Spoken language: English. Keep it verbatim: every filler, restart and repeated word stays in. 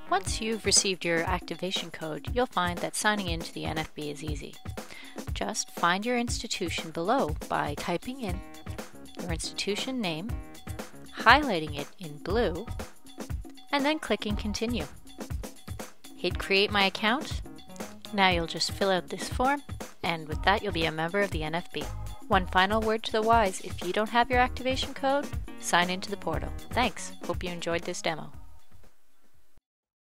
Once you've received your activation code, you'll find that signing into the N F B is easy. Just find your institution below by typing in your institution name, highlighting it in blue, and then clicking Continue. Hit Create My Account. Now you'll just fill out this form, and with that you'll be a member of the N F B. One final word to the wise: if you don't have your activation code, sign into the portal. Thanks. Hope you enjoyed this demo.